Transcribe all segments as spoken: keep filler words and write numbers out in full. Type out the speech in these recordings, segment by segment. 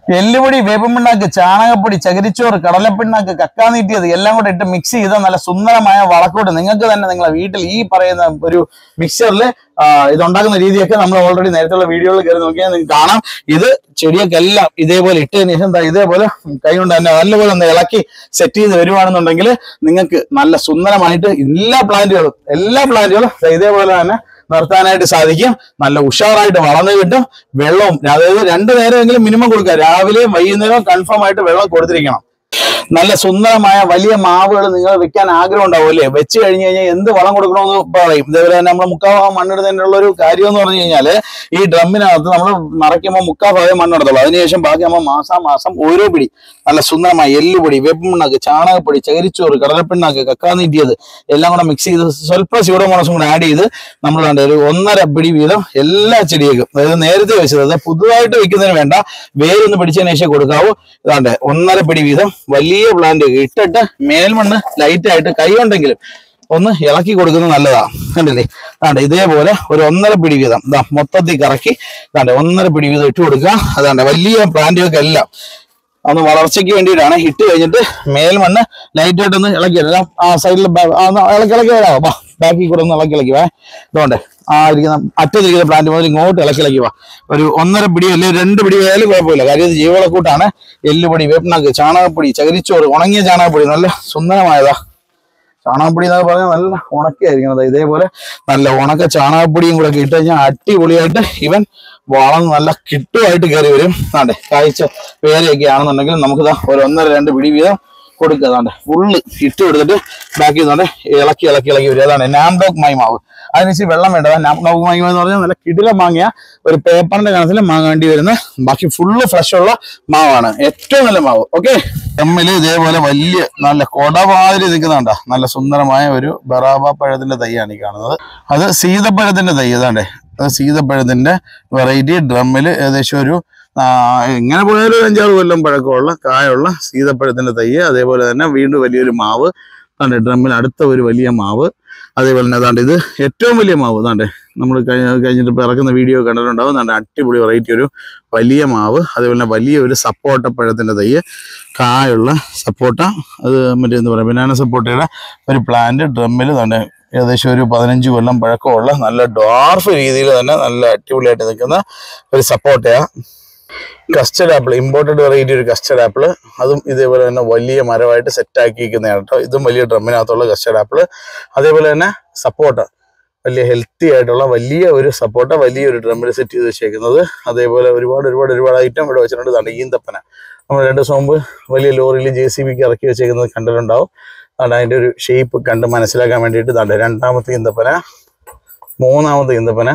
എല്ലുപൊടി, വേപ്പുപിണ്ണാക്ക്, ചാണകപ്പൊടി, ചകിരിച്ചോറ്, കടലപ്പിണ്ണാക്ക്, കക്കാ നീട്ടിയത് എല്ലാം കൂടെ ഇട്ട് മിക്സ് ചെയ്ത നല്ല സുന്ദരമായ വളക്കൂട്ട് നിങ്ങൾക്ക് തന്നെ നിങ്ങളെ വീട്ടിൽ ഈ പറയുന്ന ഒരു മിക്സറിൽ ഇതുണ്ടാക്കുന്ന രീതിയൊക്കെ നമ്മൾ ഓൾറെഡി നേരത്തെയുള്ള വീഡിയോയിൽ കയറി നോക്കിയാൽ നിങ്ങൾക്ക് കാണാം. ഇത് ചെടിയൊക്കെ എല്ലാം ഇതേപോലെ ഇട്ടതിന് ശേഷം ഇതേപോലെ കൈ കൊണ്ട് തന്നെ നല്ലപോലെ ഒന്ന് ഇളക്കി സെറ്റ് ചെയ്ത് വരുവാണെന്നുണ്ടെങ്കിൽ നിങ്ങൾക്ക് നല്ല സുന്ദരമായിട്ട് എല്ലാ പ്ലാന്റുകളും എല്ലാ പ്ലാന്റുകളും ഇതേപോലെ തന്നെ നിർത്താനായിട്ട് സാധിക്കും. നല്ല ഉഷാറായിട്ട് വളർന്നു കിട്ടും. വെള്ളവും അതായത് രണ്ടു നേരമെങ്കിലും മിനിമം കൊടുക്കുക. രാവിലെയും വൈകുന്നേരവും കൺഫേം ആയിട്ട് വെള്ളം കൊടുത്തിരിക്കണം. നല്ല സുന്ദരമായ വലിയ മാവുകൾ നിങ്ങൾ വെക്കാൻ ആഗ്രഹം ഉണ്ടാവും അല്ലേ? വെച്ച് കഴിഞ്ഞ് കഴിഞ്ഞാൽ എന്ത് വളം കൊടുക്കണമെന്ന് പറയും. ഇതേപോലെ തന്നെ നമ്മൾ മുക്കാഭാഗം മണ്ണിടുന്നതിനുള്ള ഒരു കാര്യം എന്ന് പറഞ്ഞു കഴിഞ്ഞാൽ ഈ ഡ്രമ്മിനകത്ത് നമ്മൾ നിറയ്ക്കുമ്പോൾ മുക്കാഭാഗം മണ്ണെടുത്തുള്ളൂ. അതിനുശേഷം ബാക്കി നമ്മൾ മാസം മാസം ഓരോ പിടി നല്ല സുന്ദരമായ എല്ലുപൊടി, വേപ്പുപിണ്ണാക്ക്, ചാണകപ്പൊടി, ചകിരിച്ചോറ്, കടലപ്പിണ്ണാക്ക്, കക്കാ നീട്ടിയത് എല്ലാം കൂടെ മിക്സ് ചെയ്ത് സ്വല്പം സ്യൂഡോമോണസും കൂടെ ആഡ് ചെയ്ത് നമ്മൾ കണ്ട ഒരു ഒന്നര പിടി വീതം എല്ലാ ചെടിയേക്കും, അതായത് നേരത്തെ വെച്ചത് അതായത് പുതുതായിട്ട് വെക്കുന്നതിന് വേണ്ട, വേരൊന്ന് പിടിച്ചതിന് ശേഷം കൊടുക്കാവൂ. ഇതാണ്ട് ഒന്നര പിടി വീതം വലിയ പ്ലാന്റ് ഇട്ടിട്ട് മേൽമണ്ണ് ലൈറ്റ് ആയിട്ട് കൈ കൊണ്ടെങ്കിലും ഒന്ന് ഇളക്കി കൊടുക്കുന്നത് നല്ലതാണ്. കണ്ടില്ലേ? അതാണ്ട് ഇതേപോലെ ഒരു ഒന്നര പിടി വീതം ഇതാ മൊത്തത്തിൽ കറക്കി അതാണ്ട് ഒന്നര പിടി വീതം ഇട്ട് കൊടുക്കുക. അതാണ്ട് വലിയ പ്ലാന്റുകൾക്ക് എല്ലാം ഒന്ന് വളർച്ചയ്ക്ക് വേണ്ടിയിട്ടാണ്. ഇട്ട് കഴിഞ്ഞിട്ട് മേൽമണ്ണ് ലൈറ്റ് ആയിട്ടൊന്ന് ഇളക്കി വരാം. ആ സൈഡിൽ ഇളക്കി ഇളക്കി വരാമോ? ബാ ബാക്കി കൂടെ ഒന്ന് ഇളക്കി ഇളക്കി വാ. ഇതുകൊണ്ട് ആ ഇരിക്കുന്ന അറ്റത്തിരിക്കുന്ന പ്ലാന്റ് മുതൽ ഇങ്ങോട്ട് ഇളക്കി ഇളക്കി വാ. ഒരു ഒന്നര പിടി അല്ലെങ്കിൽ രണ്ട് പിടി ആയാലും കുഴപ്പമില്ല. കാര്യം ഇത് ജീവവളക്കൂട്ടാണ്. എല്ലുപൊടി, വേപ്പിണ്ണാക്ക്, ചാണകപ്പൊടി, ചകിരിച്ചോറ്, ഉണങ്ങിയ ചാണകപ്പൊടി നല്ല സുന്ദരമായതാ. ചാണകപ്പൊടി എന്നൊക്കെ പറഞ്ഞാൽ നല്ല ഉണക്കായിരിക്കണം. ഇതേപോലെ നല്ല ഉണക്ക ചാണകപ്പൊടിയും കൂടെ ഇട്ട് കഴിഞ്ഞാൽ അടിപൊളിയായിട്ട് ഇവൻ വളർന്ന് നല്ല കിട്ടുമായിട്ട് കയറി വരും. അതെ കാഴ്ച പേരയൊക്കെ ആണെന്നുണ്ടെങ്കിൽ നമുക്കിതാ ഒരു ഒന്നര രണ്ട് പിടി വീതം കൊടുക്കുക. അതാണ്ട് ഫുള്ള് ഇട്ട് കൊടുത്തിട്ട് ബാക്കി ഇതാണ്ട് ഇളക്കി ഇളക്കി ഇളക്കി വരും. അതാണ് നാംഡോക്ക് മാവ്. അതിനുശേഷം വെള്ളം വേണ്ടത്. നാംഡോക്ക് മാങ്ങ എന്ന് പറഞ്ഞാൽ നല്ല കിടില മാങ്ങിയ ഒരു പേപ്പറിന്റെ കണത്തിൽ മാങ്ങേണ്ടി വരുന്ന ബാക്കി ഫുള്ള് ഫ്രഷ് ഉള്ള മാവാണ്. ഏറ്റവും നല്ല മാവ്. ഓക്കെ, എമ്മില് ഇതേപോലെ വലിയ നല്ല കൊടവാതിരി നിൽക്കുന്നുണ്ടോ? നല്ല സുന്ദരമായ ഒരു ബറാബ പഴത്തിന്റെ തൈയാണ് ഈ കാണുന്നത്. അത് സീതപ്പഴത്തിന്റെ തൈ. അതാണ്ടേ അത് സീതപ്പഴത്തിന്റെ വെറൈറ്റി. ഡ്രമ്മിൽ ഏകദേശം ഒരു ഇങ്ങനെ പോയാലും ഒരു അഞ്ചാറ് കൊല്ലം പഴക്കമുള്ള കായുള്ള സീതപ്പഴത്തിന്റെ തൈ. അതേപോലെ തന്നെ വീണ്ടും വലിയൊരു മാവ്. അതാണ്ട് ഡ്രമ്മിൽ അടുത്ത ഒരു വലിയ മാവ്. അതേപോലെ തന്നെ അതാണ്ട് ഇത് ഏറ്റവും വലിയ മാവ്. അതാണ്ട് നമ്മൾ കഴിഞ്ഞ കഴിഞ്ഞിട്ട് ഇപ്പോൾ ഇറക്കുന്ന വീഡിയോ കണ്ടിട്ടുണ്ടാവും. അതാണ്ട് അടിപൊളി വെറൈറ്റി ഒരു വലിയ മാവ്. അതേപോലെ തന്നെ വലിയ ഒരു സപ്പോട്ട പഴത്തിൻ്റെ തൈ, കായുള്ള സപ്പോട്ട. അത് മറ്റേ എന്താ പറയുക ബനാന സപ്പോട്ടയുടെ ഒരു പ്ലാന്റ് ഡ്രമ്മിൽ തന്നെ ഏകദേശം ഒരു പതിനഞ്ച് കൊല്ലം പഴക്കമുള്ള നല്ല ഡോർഫ് രീതിയിൽ തന്നെ നല്ല അടിപൊളിയായിട്ട് നിൽക്കുന്ന ഒരു സപ്പോട്ടയാണ്. കസ്റ്റർഡ് ആപ്പിൾ, ഇമ്പോർട്ടഡ് വെറൈറ്റി ഒരു കസ്റ്റർഡ് ആപ്പിൾ. അതും ഇതേപോലെ തന്നെ വലിയ മരമായിട്ട് സെറ്റാക്കിയിരിക്കുന്നതാണ് കേട്ടോ. ഇതും വലിയ ഡ്രമ്മിനകത്തുള്ള കസ്റ്റർഡ് ആപ്പിൾ. അതേപോലെ തന്നെ സപ്പോട്ട, വലിയ ഹെൽത്തി ആയിട്ടുള്ള വലിയ ഒരു സപ്പോട്ട വലിയൊരു ഡ്രമ്മിൽ സെറ്റ് ചെയ്ത് വെച്ചേക്കുന്നത്. അതേപോലെ ഒരുപാട് ഒരുപാട് ഒരുപാട് ഐറ്റം ഇവിടെ വെച്ചിട്ടുണ്ട്. ഇതാണ് ഈന്തപ്പന. നമ്മൾ രണ്ട് ദിവസം മുമ്പ് വലിയ ലോറിയിൽ ജെ സി ബിക്ക് ഇറക്കി വെച്ചേക്കുന്നത് കണ്ടിട്ടുണ്ടാവും. അതാണ് അതിൻ്റെ ഒരു ഷേപ്പ് കണ്ട് മനസ്സിലാക്കാൻ വേണ്ടിയിട്ട്. ഇതാണ് രണ്ടാമത്തെ ഈന്തപ്പന, മൂന്നാമത്തെ ഈന്തപ്പന,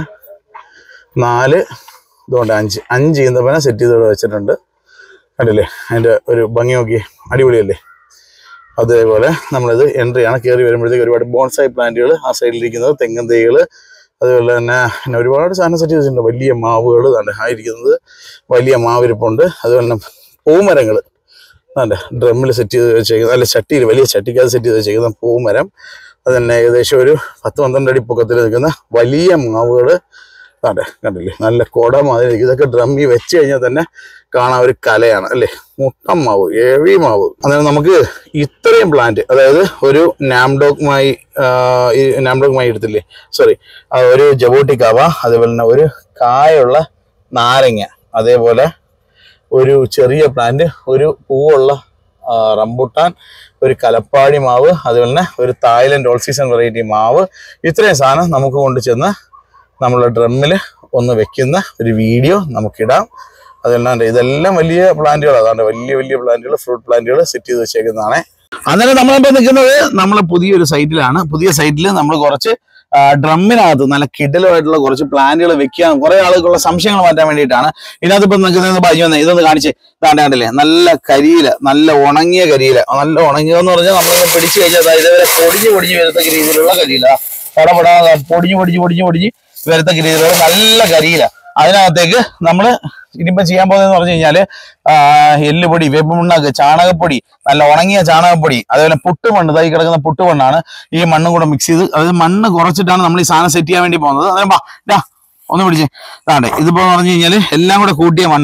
നാല്, ഇതുകൊണ്ട് അഞ്ച് അഞ്ച് ഈന്തപ്പന സെറ്റ് ചെയ്ത് വെച്ചിട്ടുണ്ട്. കണ്ടില്ലേ അതിൻ്റെ ഒരു ഭംഗി നോക്കി, അടിപൊളിയല്ലേ? അതേപോലെ നമ്മളിത് എൻട്രിയാണ്. കയറി വരുമ്പോഴത്തേക്ക് ഒരുപാട് ബോൺസായി പ്ലാന്റുകൾ ആ സൈഡിലിരിക്കുന്നത്, തെങ്ങൻ തൈകൾ, അതുപോലെ തന്നെ പിന്നെ ഒരുപാട് സാധനം സെറ്റ് ചെയ്തിട്ടുണ്ട്. വലിയ മാവുകൾ തന്നെ ആയിരിക്കുന്നത്, വലിയ മാവിരിപ്പുണ്ട്. അതുപോലെ തന്നെ പൂമരങ്ങൾ അതെ ഡ്രമ്മിൽ സെറ്റ് ചെയ്ത് വെച്ചേക്കുന്നത്, അല്ല ചട്ടിയിൽ വലിയ ചട്ടിക്കകത്ത് സെറ്റ് ചെയ്ത് വെച്ചേക്കുന്ന പൂമരം. അത് തന്നെ ഏകദേശം ഒരു പത്ത് പന്ത്രണ്ട് അടി പൊക്കത്തിൽ നിൽക്കുന്ന വലിയ മാവുകൾ. അതെ കണ്ടില്ലേ നല്ല കുട മാതിരി. ഇതൊക്കെ ഡ്രമ്മിൽ വെച്ച് കഴിഞ്ഞാൽ തന്നെ കാണാൻ ഒരു കലയാണ് അല്ലേ? മുട്ടം മാവ്, ഏവി മാവ്. അന്നേരം നമുക്ക് ഇത്രയും പ്ലാന്റ്, അതായത് ഒരു നാംഡോക്ക് മായി ഈ നാംഡോക്ക് മായി എടുത്തില്ലേ, സോറി ഒരു ജബോട്ടിക്കാവ, അതേപോലെ തന്നെ ഒരു കായുള്ള നാരങ്ങ, അതേപോലെ ഒരു ചെറിയ പ്ലാന്റ്, ഒരു പൂവുള്ള റംബുട്ടാൻ, ഒരു കലപ്പാടി മാവ്, അതുപോലെ തന്നെ ഒരു തായ്ലൻഡ് ഓൾ സീസൺ വെറൈറ്റി മാവ്. ഇത്രയും സാധനം നമുക്ക് കൊണ്ട് ചെന്ന് നമ്മളെ ഡ്രമ്മിൽ ഒന്ന് വെക്കുന്ന ഒരു വീഡിയോ നമുക്കിടാം. അതല്ലാണ്ട് ഇതെല്ലാം വലിയ പ്ലാന്റുകൾ, അതാണ്ട് വലിയ വലിയ പ്ലാന്റുകൾ, ഫ്രൂട്ട് പ്ലാന്റുകൾ സെറ്റ് ചെയ്ത് വെച്ചേക്കുന്നതാണ്. അന്നേരം നമ്മളിപ്പോൾ നിൽക്കുന്നത് നമ്മളെ പുതിയൊരു സൈറ്റിലാണ്. പുതിയ സൈറ്റിൽ നമ്മൾ കുറച്ച് ഡ്രമ്മിനകത്ത് നല്ല കിടലുമായിട്ടുള്ള കുറച്ച് പ്ലാന്റുകൾ വെക്കാൻ കുറെ ആളുകളുള്ള സംശയങ്ങൾ മാറ്റാൻ വേണ്ടിയിട്ടാണ്. ഇതിനകത്ത് ഇപ്പം നിൽക്കുന്നത് പറഞ്ഞു വന്നേ, ഇതൊന്ന് കാണിച്ച് താണ്ട് കണ്ടില്ലേ നല്ല കരിയില, നല്ല ഉണങ്ങിയ കരിയില. നല്ല ഉണങ്ങിയെന്ന് പറഞ്ഞാൽ നമ്മളിങ്ങനെ പിടിച്ചു കഴിഞ്ഞാൽ ഇതേവരെ പൊടിഞ്ഞ് പൊടിഞ്ഞ് വരത്തക്ക രീതിയിലുള്ള കരിയില, പടപടാ പൊടിഞ്ഞ് പൊടിഞ്ഞ് പൊടിഞ്ഞ് പൊടിഞ്ഞ് വരത്തക്ക രീതിയിലുള്ള നല്ല കരിയില. അതിനകത്തേക്ക് നമ്മൾ ഇനിയിപ്പം ചെയ്യാൻ പോകുന്നതെന്ന് പറഞ്ഞു കഴിഞ്ഞാല് എല്ലുപൊടി, വേപ്പുപിണ്ണാക്ക്, ചാണകപ്പൊടി, നല്ല ഉണങ്ങിയ ചാണകപ്പൊടി, അതേപോലെ പുട്ടുമണ്ണ്, തൈ കിടക്കുന്ന പുട്ടുമണ്ണാണ്. ഈ മണ്ണും കൂടെ മിക്സ് ചെയ്ത്, അതായത് മണ്ണ് കുറച്ചിട്ടാണ് നമ്മൾ ഈ സാധനം സെറ്റ് ചെയ്യാൻ വേണ്ടി പോകുന്നത്. അതെ ബാ ഒന്ന് പിടിച്ച് താണ്ടെ ഇതിപ്പോ പറഞ്ഞു കഴിഞ്ഞാൽ എല്ലാം കൂടെ കൂട്ടിയ മണ്ണാണേ.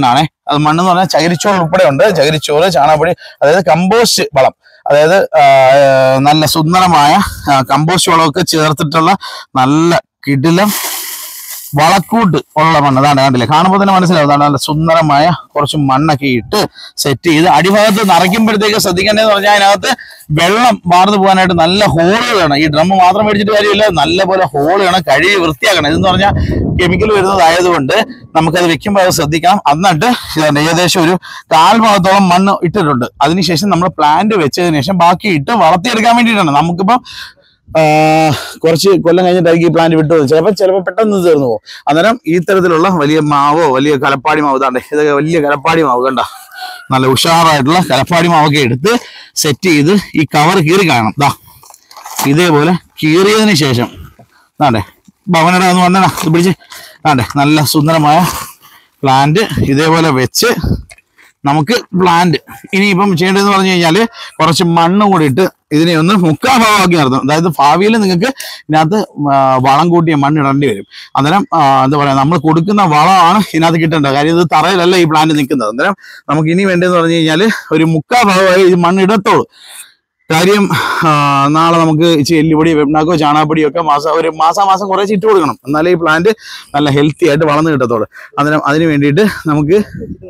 അത് മണ്ണെന്ന് പറഞ്ഞാൽ ചകിരിച്ചോറ് ഉൾപ്പെടെ ഉണ്ട്. ചകിരിച്ചോറ്, ചാണകപ്പൊടി, അതായത് കമ്പോസ്റ്റ് വളം, അതായത് നല്ല സുന്ദരമായ കമ്പോസ്റ്റ് വളമൊക്കെ ചേർത്തിട്ടുള്ള നല്ല കിടിലം വളക്കൂട്ട് ഉള്ള മണ്ണ്. അതാണ് കണ്ടില്ലേ, കാണുമ്പോൾ തന്നെ മനസ്സിലാവും. അതാണ് നല്ല സുന്ദരമായ കുറച്ച് മണ്ണൊക്കെ ഇട്ട് സെറ്റ് ചെയ്ത് അടിഭാഗത്ത് നിറയ്ക്കുമ്പോഴത്തേക്ക് ശ്രദ്ധിക്കേണ്ടതെന്ന് പറഞ്ഞാൽ അതിനകത്ത് വെള്ളം വാർന്നു പോകാനായിട്ട് നല്ല ഹോള് വേണം. ഈ ഡ്രം മാത്രം മേടിച്ചിട്ട് കാര്യമില്ല, നല്ല പോലെ ഹോള് വേണം, കഴുകി വൃത്തിയാക്കണം. ഇതെന്ന് പറഞ്ഞാൽ കെമിക്കൽ വരുന്നതായതുകൊണ്ട് നമുക്കത് വെക്കുമ്പോൾ അത് ശ്രദ്ധിക്കണം. എന്നിട്ട് ഏകദേശം ഒരു കാൽ ഭാഗത്തോളം മണ്ണ് ഇട്ടിട്ടുണ്ട്. അതിനുശേഷം നമ്മൾ പ്ലാന്റ് വെച്ചതിന് ശേഷം ബാക്കി ഇട്ട് വളർത്തിയെടുക്കാൻ വേണ്ടിയിട്ടാണ്. നമുക്കിപ്പം കുറച്ച് കൊല്ലം കഴിഞ്ഞിട്ടായിരിക്കും ഈ പ്ലാന്റ് വിട്ടു, ചിലപ്പോൾ ചിലപ്പോൾ പെട്ടെന്ന് തീർന്നു പോകും. അന്നേരം ഈ തരത്തിലുള്ള വലിയ മാവോ വലിയ കലപ്പാടി മാവ്, ഇതാണ്ട് ഇതൊക്കെ വലിയ കലപ്പാടി മാവ് കണ്ട, നല്ല ഉഷാറായിട്ടുള്ള കലപ്പാടി മാവൊക്കെ എടുത്ത് സെറ്റ് ചെയ്ത് ഈ കവർ കീറി കാണണം. ദാ ഇതേപോലെ കീറിയതിന് ശേഷം അതെ ഭവനടാ എന്ന് പറഞ്ഞാ ഇത് പിടിച്ച് അതെ നല്ല സുന്ദരമായ പ്ലാന്റ് ഇതേപോലെ വെച്ച് നമുക്ക് പ്ലാന്റ് ഇനിയിപ്പം ചെയ്യേണ്ടതെന്ന് പറഞ്ഞു കഴിഞ്ഞാൽ കുറച്ച് മണ്ണ് കൂടി ഇട്ട് ഇതിനെ ഒന്ന് മുക്കാ ഭാഗമാക്കി നിർത്തും. അതായത് ഭാവിയിൽ നിങ്ങൾക്ക് ഇതിനകത്ത് വളം കൂട്ടിയ മണ്ണ് ഇടേണ്ടി വരും. അന്നേരം എന്താ പറയുക, നമ്മൾ കൊടുക്കുന്ന വളമാണ് ഇതിനകത്ത് കിട്ടേണ്ടത്. കാര്യം ഇത് തറയിലല്ല ഈ പ്ലാന്റ് നിൽക്കുന്നത്. അന്നേരം നമുക്ക് ഇനി വേണ്ടതെന്ന് പറഞ്ഞു കഴിഞ്ഞാൽ ഒരു മുക്കാ ഭാഗമായി ഈ മണ്ണ് ഇടത്തോളൂ. കാര്യം നാളെ നമുക്ക് ഇച്ചിരി എല്ലുപൊടി, വെണ്ണാക്കോ, ചാണകപ്പൊടിയോ ഒക്കെ മാസം ഒരു മാസാമാസം കുറേ ഇട്ട് കൊടുക്കണം. എന്നാലേ ഈ പ്ലാന്റ് നല്ല ഹെൽത്തി ആയിട്ട് വളർന്നു കിട്ടത്തോളൂ. അന്നേരം അതിന് വേണ്ടിയിട്ട് നമുക്ക്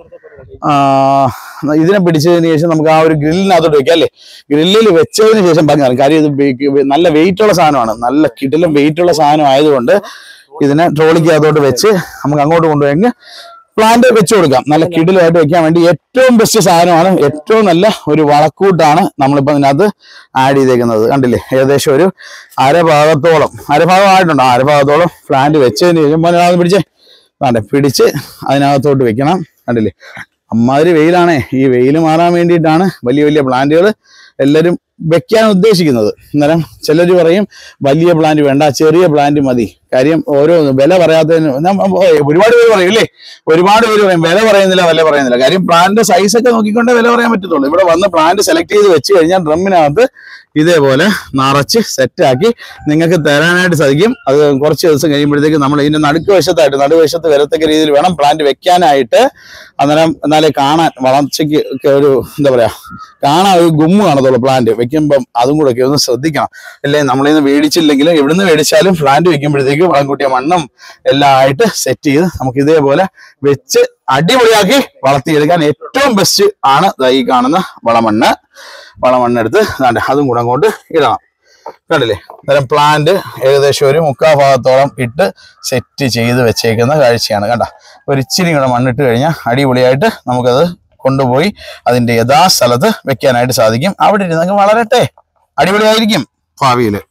ഇതിനെ പിടിച്ചതിന് ശേഷം നമുക്ക് ആ ഒരു ഗ്രില്ലിനകത്തോട്ട് വെക്കാം അല്ലേ. ഗ്രില്ലിൽ വെച്ചതിന് ശേഷം പറഞ്ഞു, കാര്യം ഇത് നല്ല വെയിറ്റ് ഉള്ള സാധനമാണ്, നല്ല കിടിലം വെയിറ്റ് ഉള്ള സാധനം ആയതുകൊണ്ട് ഇതിനെ ട്രോളിക്കകത്തോട്ട് വെച്ച് നമുക്ക് അങ്ങോട്ട് കൊണ്ടുപോയെങ്കിൽ പ്ലാന്റ് വെച്ച് കൊടുക്കാം. നല്ല കിടിലായിട്ട് വെക്കാൻ വേണ്ടി ഏറ്റവും ബെസ്റ്റ് സാധനമാണ്, ഏറ്റവും നല്ല ഒരു വളക്കൂട്ടാണ് നമ്മളിപ്പോൾ ഇതിനകത്ത് ആഡ് ചെയ്തേക്കുന്നത്. കണ്ടില്ലേ, ഏകദേശം ഒരു അരഭാഗത്തോളം അരഭാഗം ആയിട്ടുണ്ട്. അരഭാഗത്തോളം പ്ലാന്റ് വെച്ചതിന് ശേഷം അത് പിടിച്ച് വേണ്ടേ പിടിച്ച് അതിനകത്തോട്ട് വെക്കണം. കണ്ടില്ലേ, അമ്മാതിരി വെയിലാണേ. ഈ വെയിൽ മാറാൻ വേണ്ടിയിട്ടാണ് വലിയ വലിയ പ്ലാന്റുകൾ എല്ലാവരും വെക്കാൻ ഉദ്ദേശിക്കുന്നത്. അന്നേരം ചിലർ പറയും വലിയ പ്ലാന്റ് വേണ്ട, ചെറിയ പ്ലാന്റ് മതി. കാര്യം ഓരോ വില പറയാത്തതിന് ഒരുപാട് പേര് പറയും അല്ലേ, ഒരുപാട് പേര് പറയും വില പറയുന്നില്ല വില പറയുന്നില്ല. കാര്യം പ്ലാന്റ് സൈസൊക്കെ നോക്കിക്കൊണ്ടേ വില പറയാൻ പറ്റത്തുള്ളൂ. ഇവിടെ വന്ന് പ്ലാന്റ് സെലക്ട് ചെയ്ത് വെച്ച് കഴിഞ്ഞാൽ ഡ്രമ്മിനകത്ത് ഇതേപോലെ നിറച്ച് സെറ്റാക്കി നിങ്ങൾക്ക് തരാനായിട്ട് സാധിക്കും. അത് കുറച്ച് ദിവസം കഴിയുമ്പോഴത്തേക്ക് നമ്മൾ ഇതിന്റെ നടുക്ക് വശത്തായിട്ട് നടുവശത്ത് വരത്തക്ക രീതിയിൽ വേണം പ്ലാന്റ് വെക്കാനായിട്ട്. അന്നേരം എന്നാലേ കാണാൻ വളർച്ചയ്ക്ക് ഒക്കെ ഒരു എന്താ പറയാ, കാണാൻ ഒരു ഗുമ്മ് കാണത്തുള്ളൂ. പ്ലാന്റ് വെക്കുമ്പം അതും കൂടെ ഒക്കെ ഒന്ന് ശ്രദ്ധിക്കണം. അല്ലേ, നമ്മളിന്ന് മേടിച്ചില്ലെങ്കിലും എവിടുന്ന് മേടിച്ചാലും പ്ലാന്റ് വെക്കുമ്പോഴത്തേക്ക് വളം കൂട്ടിയ മണ്ണും എല്ലാം ആയിട്ട് സെറ്റ് ചെയ്ത് നമുക്ക് ഇതേപോലെ വെച്ച് അടിപൊളിയാക്കി വളർത്തിയെടുക്കാൻ ഏറ്റവും ബെസ്റ്റ് ആണ് ഈ കാണുന്ന വളമണ്ണ്. വളമണ്ണെടുത്ത് അതും കൂടെ അങ്ങോട്ട് ഇടണം. കണ്ടില്ലേ, അന്നേരം പ്ലാന്റ് ഏകദേശം ഒരു മുക്കാ ഭാഗത്തോളം ഇട്ട് സെറ്റ് ചെയ്ത് വെച്ചേക്കുന്ന കാഴ്ചയാണ്. കണ്ട, ഒരു ഇച്ചിരി കൂടെ മണ്ണിട്ട് കഴിഞ്ഞാൽ അടിപൊളിയായിട്ട് നമുക്കത് കൊണ്ടുപോയി അതിൻ്റെ യഥാസ്ഥലത്ത് വെക്കാനായിട്ട് സാധിക്കും. അവിടെ ഇരുന്നൊക്കെ വളരട്ടെ, അടിപൊളിയായിരിക്കും ഭാവിയിൽ.